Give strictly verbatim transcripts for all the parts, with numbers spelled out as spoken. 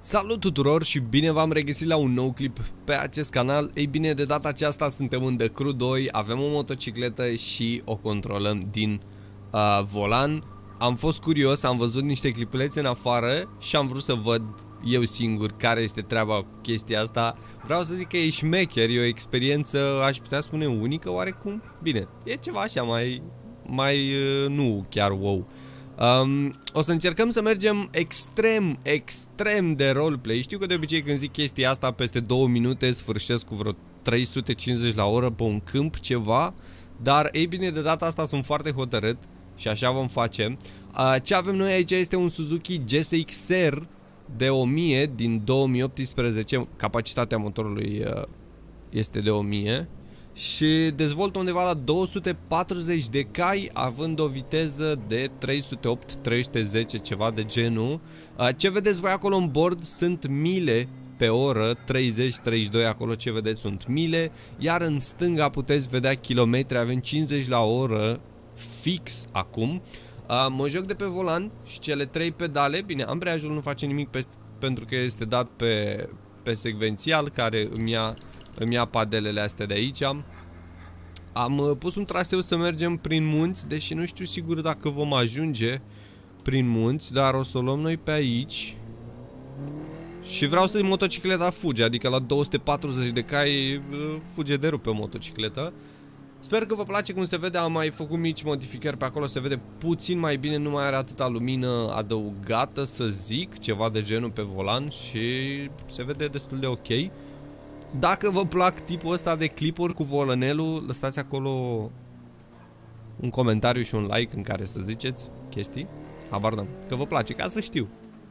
Salut tuturor și bine v-am regăsit la un nou clip pe acest canal. Ei bine, de data aceasta suntem în The Crew doi, avem o motocicletă și o controlăm din uh, volan. Am fost curios, am văzut niște clipulețe în afară și am vrut să văd eu singur care este treaba cu chestia asta. Vreau să zic că e șmecher, e o experiență, aș putea spune, unică oarecum. Bine, e ceva așa mai, mai uh, nu chiar wow. Um, o să încercăm să mergem extrem, extrem de roleplay. Știu că de obicei când zic chestia asta peste două minute sfârșesc cu vreo trei sute cincizeci la oră pe un câmp, ceva. Dar ei bine, de data asta sunt foarte hotărât și așa vom face. uh, Ce avem noi aici este un Suzuki G S X R de o mie din două mii optsprezece. Capacitatea motorului uh, este de o mie și dezvoltă undeva la două sute patruzeci de cai, având o viteză de trei sute opt trei sute zece, ceva de genul. Ce vedeți voi acolo în bord sunt mile pe oră, treizeci treizeci și doi, acolo ce vedeți sunt mile, iar în stânga puteți vedea kilometri, avem cincizeci la oră fix acum. Mă joc de pe volan și cele trei pedale, bine, ambreiajul nu face nimic pe, pentru că este dat pe, pe secvențial, care îmi ia Îmi ia padelele astea de aici. Am uh, pus un traseu să mergem prin munți, deși nu știu sigur dacă vom ajunge prin munți, dar o să o luăm noi pe aici. Și vreau să motocicleta fuge, adică la două sute patruzeci de cai uh, fuge de rup pe motocicletă. Sper că vă place cum se vede, am mai făcut mici modificări pe acolo, se vede puțin mai bine, nu mai are atâta lumină adăugată, să zic, ceva de genul pe volan și se vede destul de ok. Dacă vă plac tipul ăsta de clipuri cu volanelul, lăsați acolo un comentariu și un like în care să ziceți chestii. Habar n-am, că vă place, ca să știu.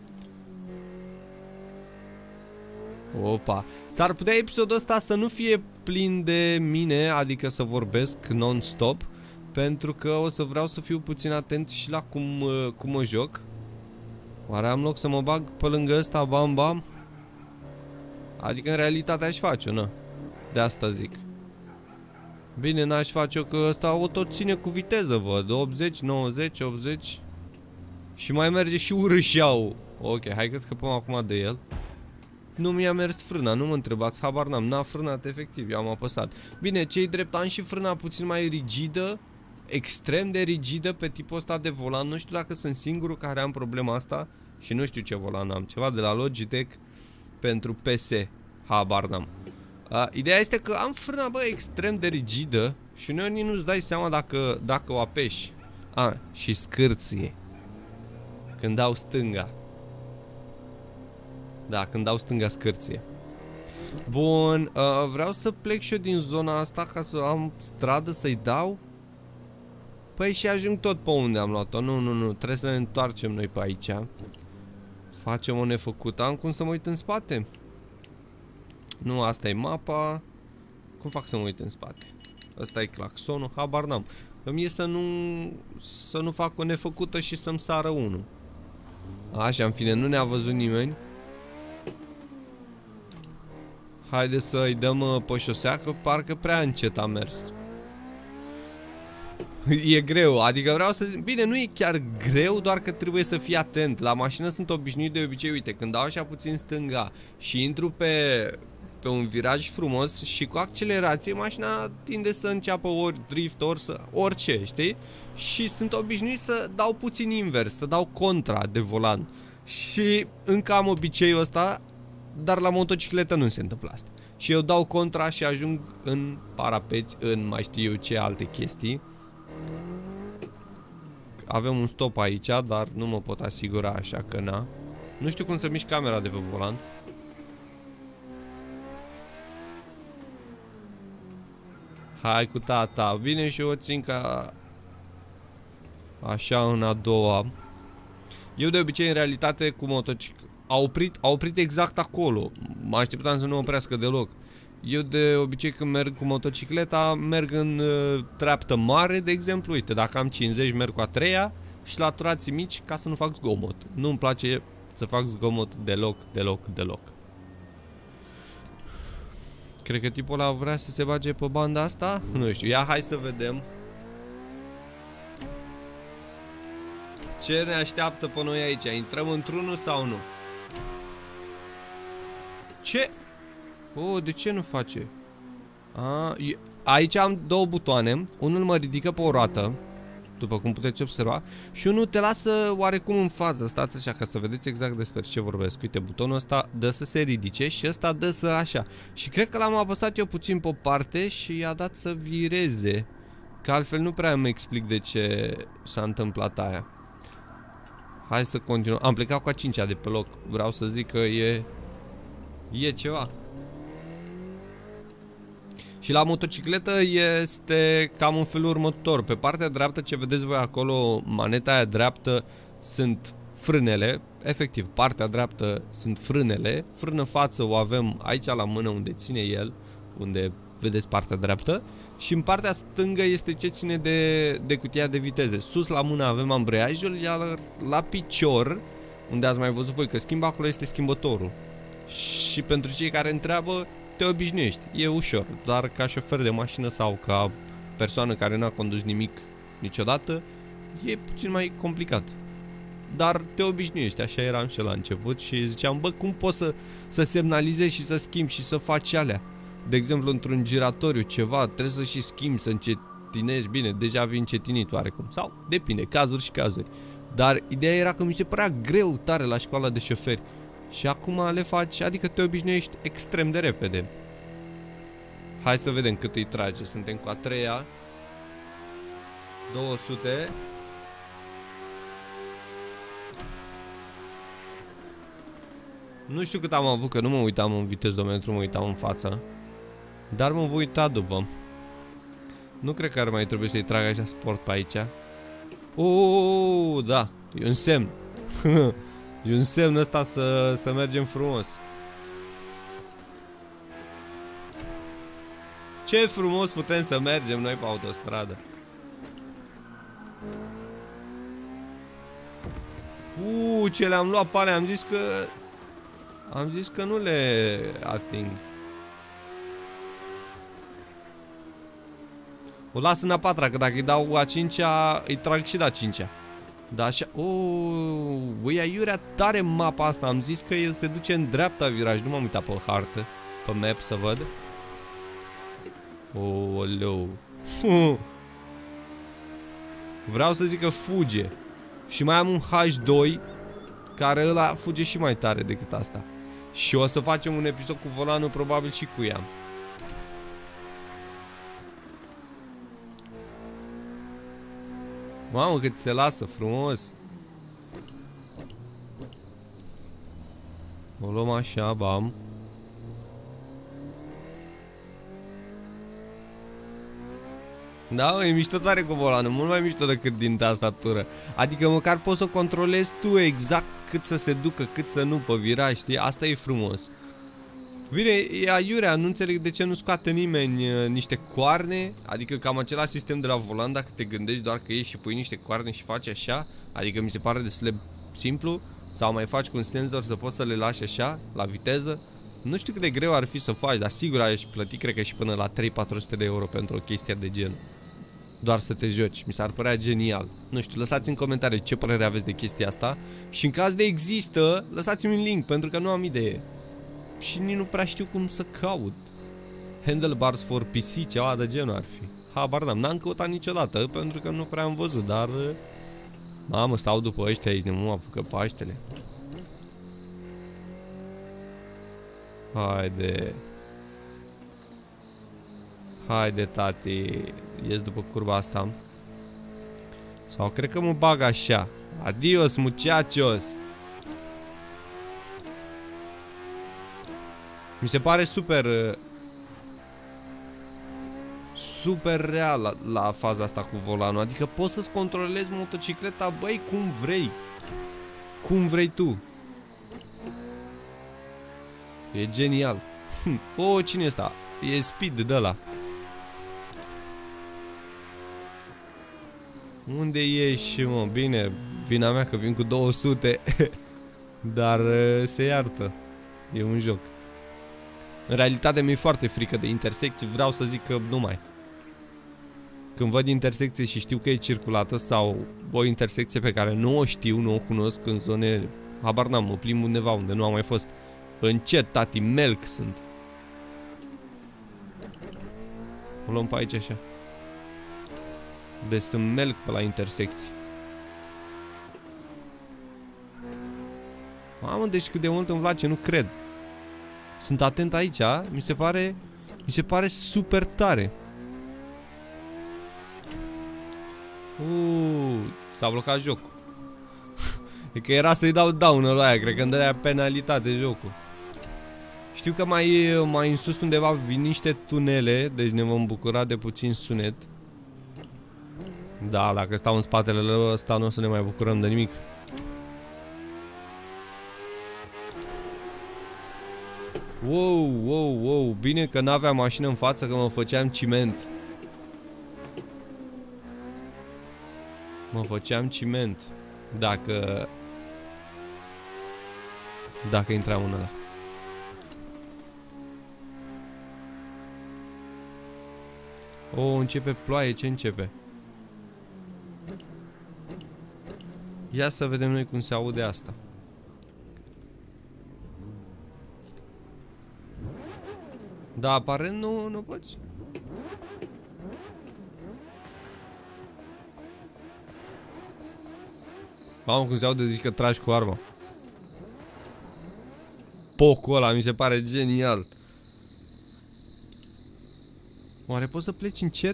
Opa, s-ar putea episodul ăsta să nu fie plin de mine, adică să vorbesc non-stop, pentru că o să vreau să fiu puțin atent și la cum, cum mă joc. Oare am loc să mă bag pe lângă ăsta, bam bam? Adică în realitate aș face-o, na. De asta zic. Bine, n-aș face-o că ăsta o tot ține cu viteză, văd. optzeci, nouăzeci, optzeci. Și mai merge și urâșeau. Ok, hai că scăpăm acum de el. Nu mi-a mers frâna, nu mă întrebați, habar n-am. N-a frânat efectiv, eu am apăsat. Bine, cei drept, am și frâna puțin mai rigidă. Extrem de rigidă pe tipul ăsta de volan. Nu știu dacă sunt singurul care am problema asta. Și nu știu ce volan am. Ceva de la Logitech pentru P S, habar n-am. uh, Ideea este că am frâna, bă, extrem de rigidă și uneori nu-ți dai seama dacă, dacă o apeși. Ah, și scârție când dau stânga. Da, când dau stânga scârție. Bun, uh, vreau să plec și eu din zona asta ca să am stradă să-i dau. Păi și ajung tot pe unde am luat-o. Nu, nu, nu, trebuie să ne întoarcem noi pe aici. Facem o nefăcută. Am cum să mă uit în spate? Nu, asta e mapa. Cum fac să mă uit în spate? Asta e claxonul, habar n-am. Îmi e să nu Să nu fac o nefăcută și să-mi sară unul. Așa, în fine, nu ne-a văzut nimeni. Haide să-i dăm pe șosea, că parcă prea încet a mers. E greu, adică vreau să zic, bine, nu e chiar greu, doar că trebuie să fii atent. La mașină sunt obișnuit de obicei, uite, când dau așa puțin stânga și intru pe, pe un viraj frumos și cu accelerație, mașina tinde să înceapă ori drift, ori să, orice, știi? Și sunt obișnuit să dau puțin invers, să dau contra de volan. Și încă am obiceiul ăsta, dar la motocicletă nu se întâmplă asta. Și eu dau contra și ajung în parapeți, în mai știu eu ce alte chestii. Avem un stop aici, dar nu mă pot asigura, așa că na. Nu știu cum să mișc camera de pe volan. Hai cu tata. Bine, și eu o țin ca așa în a doua. Eu de obicei în realitate cu motocicleta a oprit, a oprit exact acolo. Mă așteptam să nu oprească deloc. Eu de obicei când merg cu motocicleta merg în uh, treaptă mare, de exemplu. Uite, dacă am cincizeci merg cu a treia și la turații mici ca să nu fac zgomot. Nu-mi place să fac zgomot deloc, deloc, deloc. Cred că tipul ăla vrea să se bage pe banda asta. Nu știu, ia hai să vedem ce ne așteaptă pe noi aici. Intrăm într-unul sau nu? Ce? Oh, de ce nu face? A, e... Aici am două butoane. Unul mă ridică pe o roată, după cum puteți observa, și unul te lasă oarecum în față. Stați așa ca să vedeți exact despre ce vorbesc. Uite, butonul ăsta dă să se ridice și ăsta dă să așa. Și cred că l-am apăsat eu puțin pe o parte și i-a dat să vireze. Că altfel nu prea îmi explic de ce s-a întâmplat aia. Hai să continuăm. Am plecat cu a cincea de pe loc. Vreau să zic că e... E ceva. Și la motocicletă este cam în felul următor. Pe partea dreaptă, ce vedeți voi acolo, maneta aia dreaptă, sunt frânele. Efectiv, partea dreaptă sunt frânele. Frână față o avem aici la mână unde ține el, unde vedeți partea dreaptă. Și în partea stângă este ce ține de, de cutia de viteze. Sus la mână avem ambreiajul, iar la picior, unde ați mai văzut voi că schimbă, acolo este schimbătorul. Și pentru cei care întreabă, te obișnuiești, e ușor, dar ca șofer de mașină sau ca persoană care n-a condus nimic niciodată, e puțin mai complicat. Dar te obișnuiești, așa eram și la început și ziceam, bă, cum poți să, să semnalizezi și să schimbi și să faci alea? De exemplu, într-un giratoriu ceva, trebuie să și schimbi, să încetinești, bine, deja vii încetinit oarecum. Sau, depinde, cazuri și cazuri. Dar ideea era că mi se părea greu tare la școala de șoferi. Și acum le faci, adică te obișnuiești extrem de repede. Hai să vedem cât îi trage. Suntem cu a treia. două sute. Nu știu cât am avut, că nu mă uitam în vitezometru, mă uitam în față. Dar mă voi uita după. Nu cred că ar mai trebui să-i trag așa sport pe aici. Uuu, da, e un semn. E un semn ăsta să, să mergem frumos. Ce frumos putem să mergem noi pe autostradă. Uuu, ce le-am luat pe alea, am zis că... Am zis că nu le ating. O las în a patra, că dacă îi dau a cincea, îi trag și de a cincea. Da, așa, ooo, băi, aiurea tare mapa asta, am zis că el se duce în dreapta viraj, nu m-am uitat pe hartă, pe map să văd. Ooleu. Vreau să zic că fuge. Și mai am un H doi, care ăla fuge și mai tare decât asta. Și o să facem un episod cu volanul, probabil și cu ea. Mamă, cât se lasă frumos. O luăm așa, bam. Da, e mișto tare cu volanul, mult mai mișto decât din tastatură. Adică măcar poți să controlezi tu exact cât să se ducă, cât să nu pe viraj, știi? Asta e frumos. Bine, e aiurea, nu înțeleg de ce nu scoate nimeni uh, niște coarne. Adică cam același sistem de la volan, dacă te gândești, doar că ieși și pui niște coarne și faci așa. Adică mi se pare destul de simplu. Sau mai faci cu un senzor să poți să le lași așa, la viteză. Nu știu cât de greu ar fi să faci, dar sigur ai plăti, cred că și până la trei patru sute de euro pentru o chestie de gen. Doar să te joci, mi s-ar părea genial. Nu știu, lăsați în comentarii ce părere aveți de chestia asta. Și în caz de există, lăsați-mi un link, pentru că nu am idee. Și nici nu prea știu cum să caut. Handlebars for P C, ceva de genul ar fi. Habar n-am, n-am căutat niciodată, pentru că nu prea am văzut, dar... Mamă, stau după ăștia aici, nu mă apucă Paștele. Haide. Haide, tati. Ies după curba asta. Sau cred că mă bag așa. Adios, muchachos. Mi se pare super super real la, la faza asta cu volanul. Adică poți să-ți controlezi motocicleta, băi, cum vrei. Cum vrei tu. E genial. Oh, cine e ăsta? E Speed de ăla. Unde ești, mă? Bine, vina mea că vin cu două sute. Dar se iartă. E un joc. În realitate mi-e foarte frică de intersecții. Vreau să zic că nu mai. Când văd intersecție și știu că e circulată, sau o intersecție pe care nu o știu, nu o cunosc, în zone, habar n-am, mă plimb undeva unde nu am mai fost, Încet, tati, melc sunt. O luăm pe aici așa. Deci sunt melc pe la intersecții. Mamă, deci cât de mult îmi place, nu cred. Sunt atent aici, mi se pare, mi se pare super tare. Uuu, s-a blocat jocul. E că era să-i dau down-ul ăla aia, cred că îmi dădea penalitate jocul. Știu că mai, mai în sus undeva vin niște tunele, deci ne vom bucura de puțin sunet. Da, dacă stau în spatele ăsta nu o să ne mai bucurăm de nimic. Wow, wow, wow, bine că n-aveam mașină în față, că mă făceam ciment. Mă făceam ciment. Dacă... Dacă intram în ăla. O, începe ploaie, ce începe? Ia să vedem noi cum se aude asta. Da, aparent nu, nu poți. Mamă, cum se aude, zici că tragi cu arma. Pocul ăla mi se pare genial. Oare poți să pleci încet?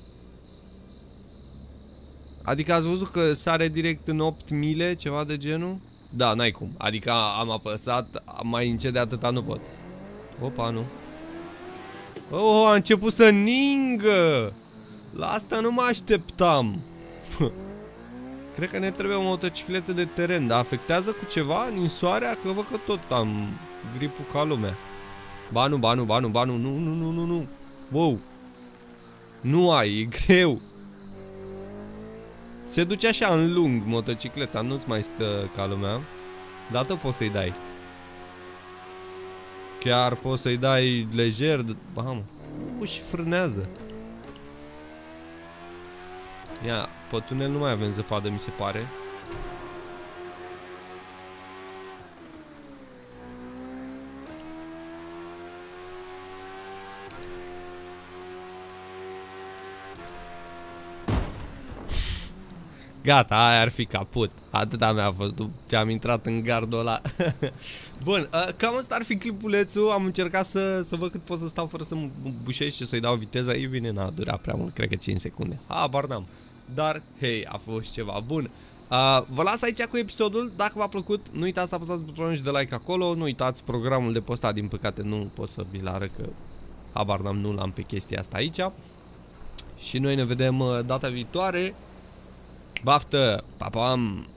Adică ați văzut că sare direct în opt mile, ceva de genul? Da, n-ai cum. Adică am apăsat, mai încet de atâta nu pot. Opa, nu. Oh, a început să ningă! La asta nu mă așteptam. Cred că ne trebuie o motocicletă de teren, dar afectează cu ceva ninsoarea? Că văd că tot am gripul ca lumea. Ba nu, ba nu, ba nu, ba nu, nu, nu, nu, nu, nu. Wow. Nu ai, e greu. Se duce așa în lung motocicleta, nu-ți mai stă ca lumea. Dar tot poți să-i dai. Chiar poți să-i dai lejer. Mamă, și frânează. Ia, pe tunel nu mai avem zăpadă, mi se pare. Gata, aia ar fi caput. Atâta mea a fost după ce am intrat în gardul ăla. Bun, cam ăsta ar fi clipulețul. Am încercat să, să văd cât pot să stau fără să mă bușesc și să-i dau viteza. E bine, n-a durat prea mult, cred că cinci secunde. Habar n-am. Dar, hei, a fost ceva bun. uh, Vă las aici cu episodul. Dacă v-a plăcut, nu uitați să apăsați butonul și de like acolo. Nu uitați programul de postat. Din păcate nu pot să vi-l arăt, că habar n-am, nu l-am pe chestia asta aici. Și noi ne vedem data viitoare. Baftă! Pa, pam!